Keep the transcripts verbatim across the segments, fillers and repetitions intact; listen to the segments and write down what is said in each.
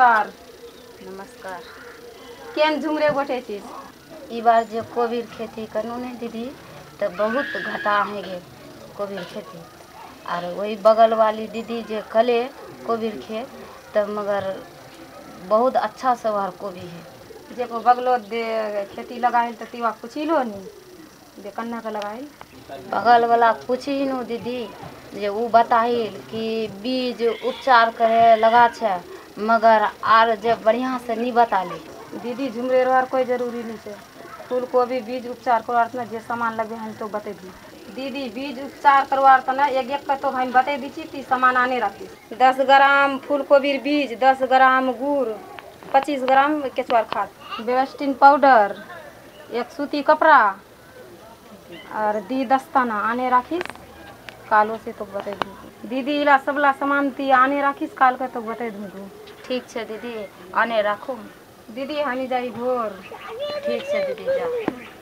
नमस्कार। नमस्कार। केन झुमरे गोटे चीज ई बार जो कोबी खेती करनू ने दीदी तो बहुत घाटा है गे कोबी खेती। और वही बगल वाली दीदी जो कले कोबी खेत तब मगर बहुत अच्छा सवार कोबी है। जे को बगलो दे खेती लगाइल तो तीवा पूछिलो नी जे कन्ना का लगाइल बगल वाला पूछी नु दीदी जे वो बताइल कि बीज उपचार करे लगा छे मगर आर जब बढ़िया से नहीं बताले। दीदी झुमरे रहर कोई जरूरी नहीं है। फूल कोबी बीज उपचार करवार ना जे सामान लगे हम तो बते दी दीदी बीज उपचार करवार तो ना एक एक का तो हम बते दी ती सामान आने रखी दस ग्राम फूल कोबी बीज दस ग्राम गुड़ पच्चीस ग्राम केचुआर खाद बेस्टिन पाउडर एक सूती कपड़ा और दी दस्ताना आने राखीस कालो से तो बते दूँ दीदी इला सबला सामान ती आने राखीस काल का तो बते दूँ। ठीक है दीदी आने रखो दीदी हमी जाई भोर। ठीक है दीदी जाओ।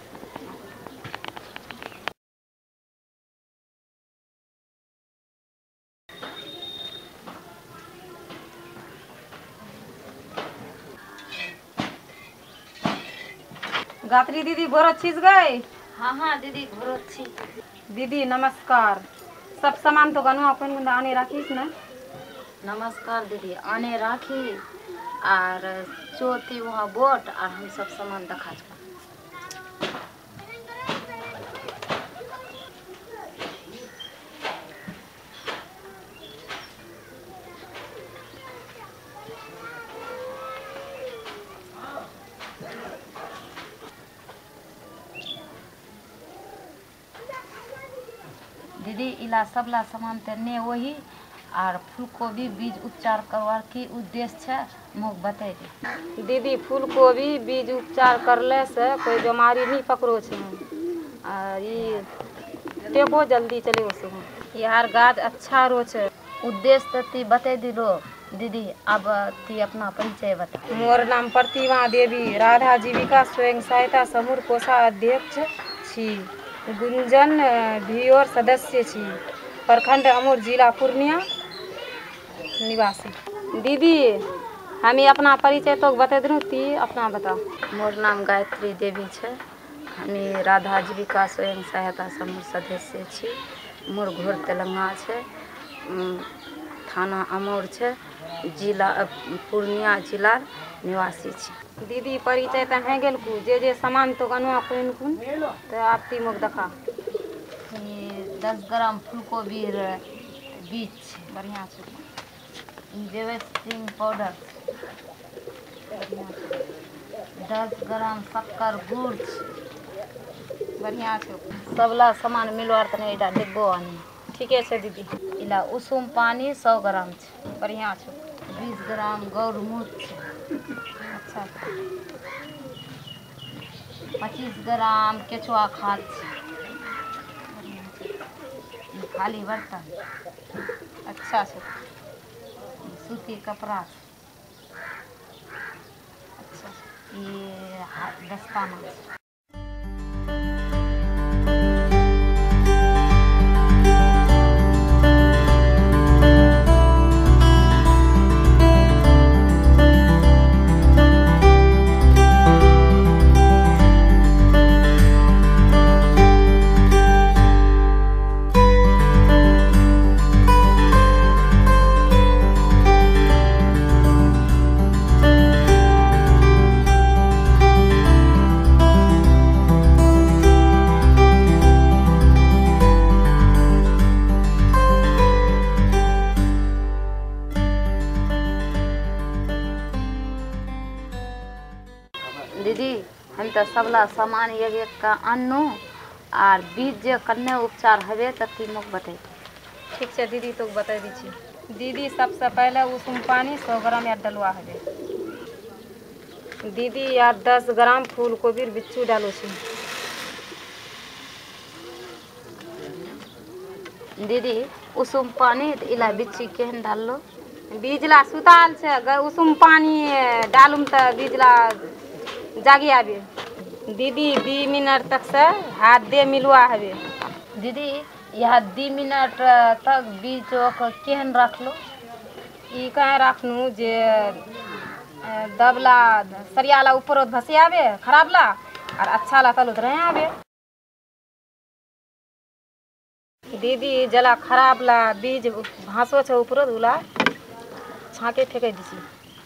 गात्री दीदी भोर चीज गए। हाँ हाँ दीदी भोर अच्छी। दीदी नमस्कार। सब सामान तो गनु अपन आने राखीस ना। नमस्कार दीदी आने राखी और चौथी वहाँ बोट और हम सब सामान दिखा चुका। दीदी इला सबला सामान तेने वही और फूल कोबी बीज उपचार करवार की उद्देश्य है मुझ बता दी। दीदी फूल कोबी बीज उपचार करले से कोई बीमारी नहीं पकड़ो छे और ये टेको जल्दी चले उसमें यार गाछ अच्छा रो छे। उद्देश्य ती बता दिलो दीदी अब ती अपना परिचय बता। मोर नाम प्रतिमा देवी राधा जीविका स्वयं सहायता समूह कोषाध्यक्ष छी गुंजन भी और सदस्य छी प्रखंड अमूर जिला पूर्णिया निवासी। दीदी हमें अपना परिचय तो बता दूँ ती अपना बता। मोर नाम गायत्री देवी है हमें राधा जीविका स्वयं सहायता समूह सदस्य छी मोर घर तेलंगाना है थाना अमूर है जिला पूर्णिया जिला निवासी छी। दीदी परिचय तो है गेल कु जे जे सामान तो गनुआ कौन कौन तो आप ती मुख दिखा। ये दस ग्राम फूल कोबी बीज बढ़िया से बेस्टिन पाउडर दस ग्राम शक्कर गुड़ बढ़िया से सबला सामान मिलवार तने इला डिब्बो आनी। ठीक है दीदी इला उषुम पानी सौ ग्राम छे बढ़िया छे बीस ग्राम गौर मूत्र अच्छा पच्चीस ग्राम केचुआ खाद खाली बर्तन अच्छा से सूती कपड़ा अच्छा ये दस्ताना। दीदी हम तो सबला सामान एक एक का अन्नू और बीज जे कन्ने उपचार हवे तती मुख बता। ठीक है दीदी तो बता दीजिए। दीदी सबसे पहले उषुम पानी सौ ग्राम यार डलवा हवे दीदी यार दस ग्राम फूल कोबी बिच्चू डालो छी। दीदी उषुम पानी इला बिच्ची केहन डाल लो बीजला सुताल छे उषुम पानी डालूम तो बीजला जागी आवे दीदी दी मिनट तक से हाथ दे मिलवा हवे। दीदी यह दी मिनट तक बीज केहन रख लो ई कहे रखनू जे दबला सरियाला ऊपर भसे आवे खराब ला और अच्छा ला तल उतरे आवे। दीदी जला खराब ला बीज भासो छे ऊपर उला छाके फेंके दिसी।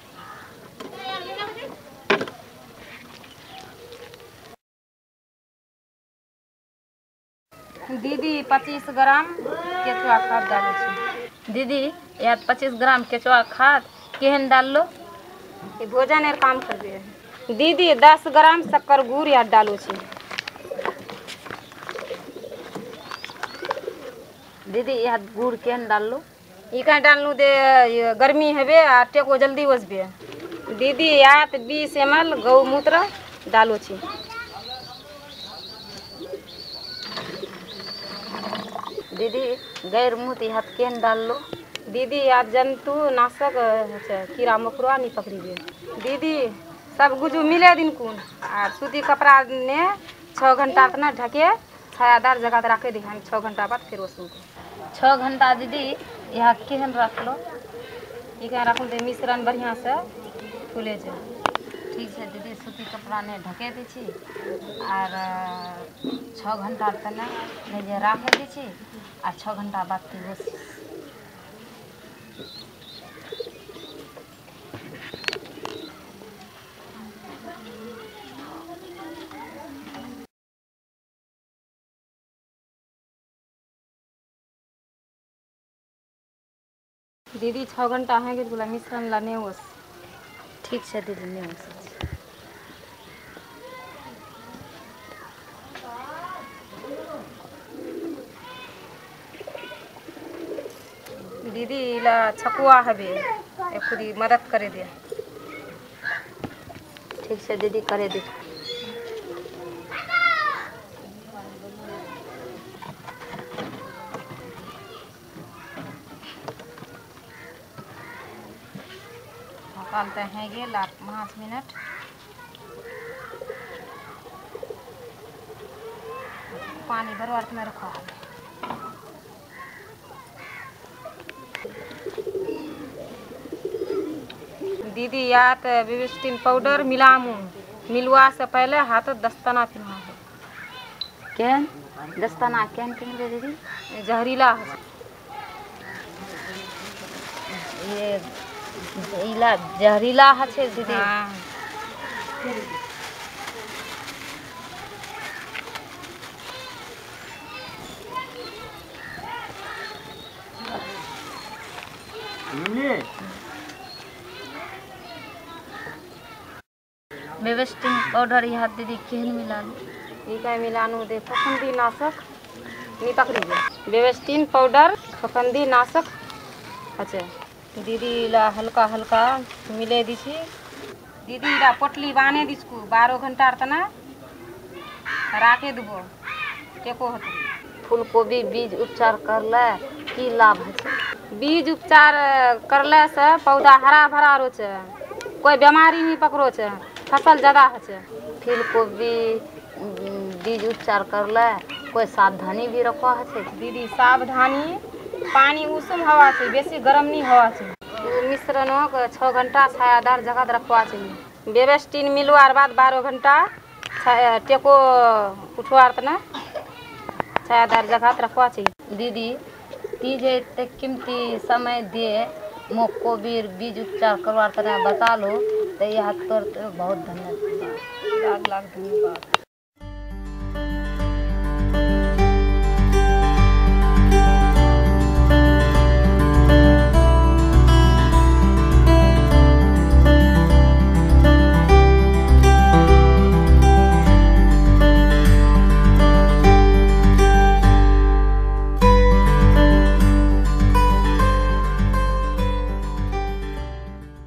दीदी पच्चीस ग्राम केचुआ खाद डालो छी। दीदी या पच्चीस ग्राम केचुआ खाद केहन डाल लो? ये भोजन एर काम कर दिए। दीदी दस ग्राम शक्कर गुड़ या डालो छी। दीदी यह गुड़ केहन डाल लो? ई कहीं डालू दे गर्मी हेबे आ टेको जल्दी ओसबे। दीदी यात बीस एम एल गौमूत्र डालो छी। दीदी गैर मुँह हाथ केहन डाल लो? दीदी यात जंतु नाशक है कीड़ा मकोड़ा नहीं पकड़ी गए। दीदी सब गुजू मिले दिन कुन आ सूती कपड़ा ने छः घंटा तना ढके छायादार जगह रखे दी हम छः घंटा बाद फिर ओसू छः घंटा दीदी यहाँ केहन रख लो? ई कहीं रखूँ तो मिश्रण बढ़िया से फूले छै। ठीक है दीदी सूती कपड़ा ने ढके दी छी और छः घंटा तने नहीं जे राखे दी छी और छः घंटा बाद फिर ओसी। दीदी छः घंटा है कि बोला मिश्रण ला नहीं ओस। ठीक है दीदी नहीं ओस। दीदी ला छकुआ हबे एक खुदी मदद करे दे। ठीक से दीदी करे दे। निकालते हैं ये लाख पाँच मिनट। पानी भरवा में रखा है। दीदी यात विविस्टिन पाउडर मिलामू मिलवा से पहले हाथ दस्ताना पिन्हा है। केन दस्ताना केन पिन दे दीदी? जहरीला है। ये इला जहरीला है छे दीदी। हाँ। विविस्टिन पाउडर यहाँ दीदी केहन मिला लो? ई का मिलानू दे फफूंदी नाशक नहीं पकड़ी गए। विविस्टिन पाउडर फफूंदी नाशक अच्छा दीदी ला हल्का हल्का मिले दी छी। दीदी ला पोटली बाने दिसको बारह घंटा तना राखे देबो टेको होते। फूलकोबी बीज उपचार करले की लाभ है? बीज उपचार करले से पौधा हरा भरा रो छे कोई बीमारी नहीं पकड़ो छे फसल ज्यादा है छे। फूलकोबी बीज उपचार करले कोई सावधानी भी रखो है छे? दीदी सावधानी पानी उषुम हवा से बेसी गर्म नहीं हवा चाहिए। मिश्रणों को छः घंटा छायादार जगह रखवा चाहिए। विविस्टिन मिलवार बाद बारह घंटा टेको उठवार तना छायादार जगह रखवा चाहिए। दीदी ती जे इतने कीमती समय दिए मो कोबीर बीज उपचार करवार तना बता लो तो यह तोर बहुत धन्यवाद। लाख लाख धन्यवाद।